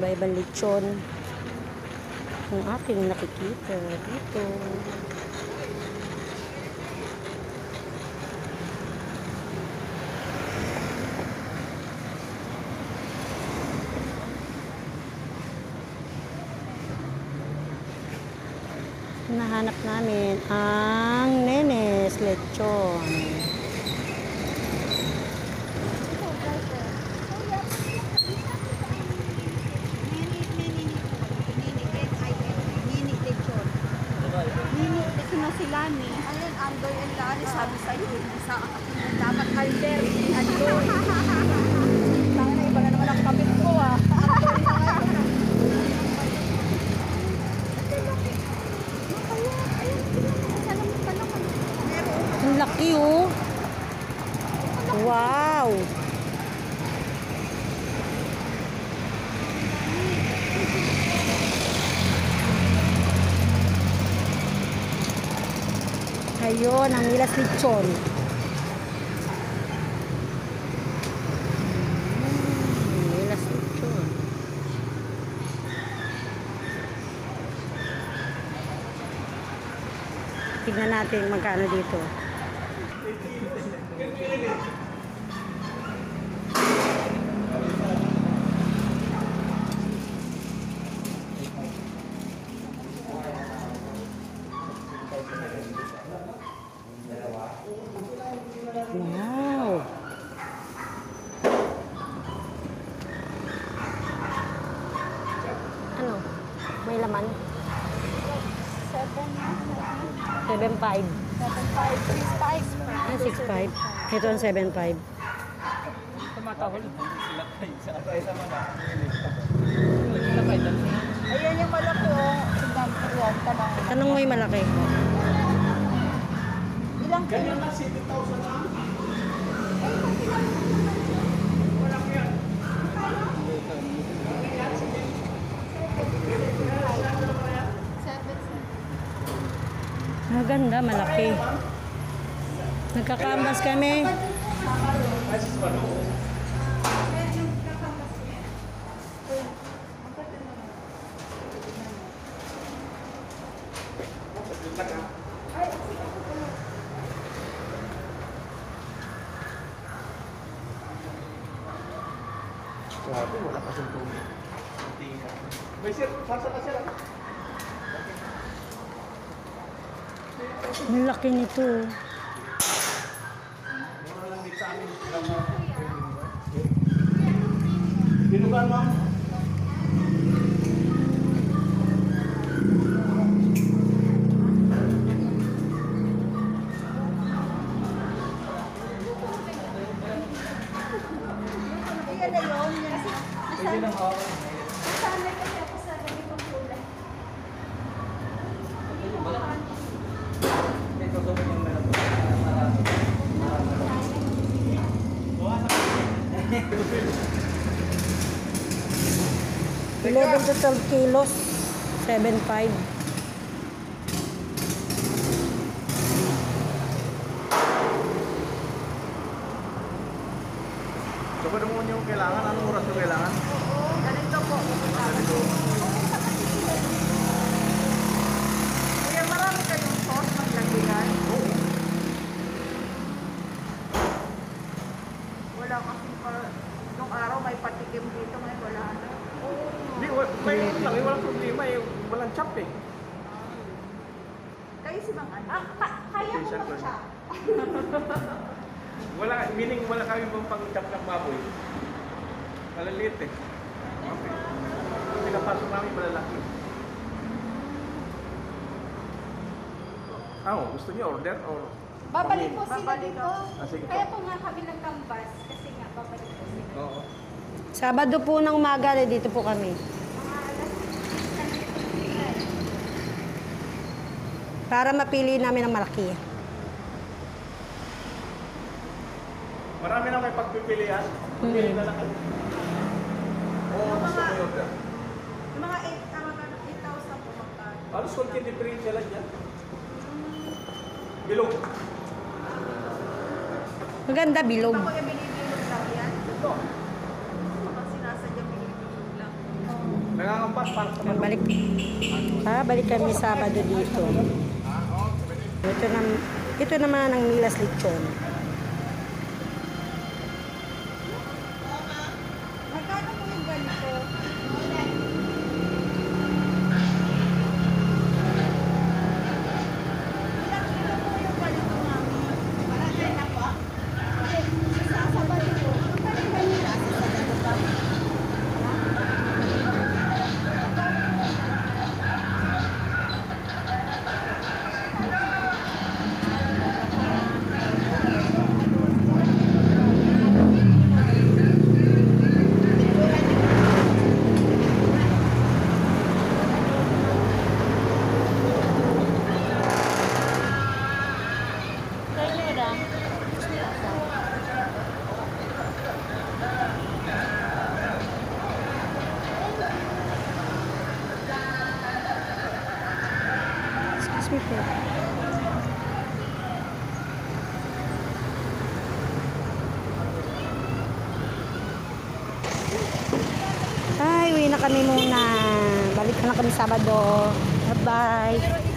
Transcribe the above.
Iba-ibang lechon. Ang aking nakikita dito. Nahanap namin ang Nenes Lechon. Si Lani. Ayun, Andoy and Lani, sabi sa'yo. Dapat Alder, Andoy. Tanga na, iba na naman ang kapit ko ah. Ang laki oh. Wow. Ayun, ang Nilas Lechon. Nilas Lechon. Tignan natin magkano dito. Wow. Ano? May laman? 7.5. 6.5. Ito ang 7.5. Ayan yung malaki oh. Tanong mo yung malaki. Ilang kilo? Maganda, malaki. Nagkakambas kami. Grabe, wala pa siyang tubig. May sir, sasa ka sir. Ang laki nito. Mura lang dito sa amin. Binugan ma'am. Ayan na yun. Pwede lang ako. Nasanay kasi ako sa ganitong kulay. Ito sa mga meron. 11 to 12 kilos. 7.5. Kapag mo yung kailangan, anong oras yung kailangan? Ganito po. Ganito. Kaya marami kayong sauce maglagyan. Wala kasi nung araw may patikim dito, ngayon wala na. Hindi, may lang, walang problema eh. Walang chop eh. Kayo si Mang Ano? Kaya Okay, ko sir, mag-chop. Wala, meaning wala kami pang pang-chop ng baboy. Malaliit eh. Okay. Pinapasok namin malalaki. Gusto niyo order or? Babalik po sila Babalik dito. ako. Sige po. Kaya po nga kami nagkambas kasi nga babalik po sila. Oo. Sabado po ng umaga, dito po kami. Mga alas 6. Para mapili namin ang malaki. Marami na may pagpipilian. Pili na lang kayo. Oo, gusto mo yung order. Yung mga 8,000 po magkano. Alos konti differential lang yan. Bilog. Maganda, bilog. Ako yung binibilog lang yan. Ito. Kapag sinasadyang binibilog lang. kambas para sa manok. Balik kami Sabado dito. Ito naman ang Milas Lechon. Magkano po yung ganito? Ilang kilo po yung ganito, mami? Marami na po. Sa sabado po. Magkano ba yung nasa sabado pa? Excuse me po. Ay, uwi na kami muna. Balik na lang kami Sabado. Bye-bye.